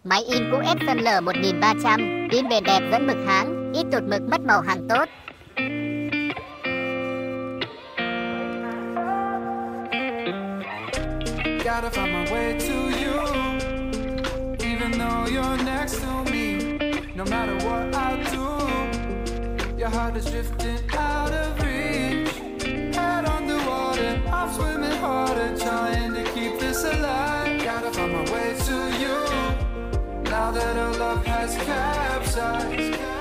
Máy in cũ Epson L1300, in bền đẹp dẫn mực hãng, ít tụt mực mất màu hàng tốt. Gotta find my way to you, even though you're next to me. No matter what I do, your heart is drifting out of reach. Head underwater, I'm swimming harder, trying to keep this alive. Gotta find my way to you, now that our love has capsized.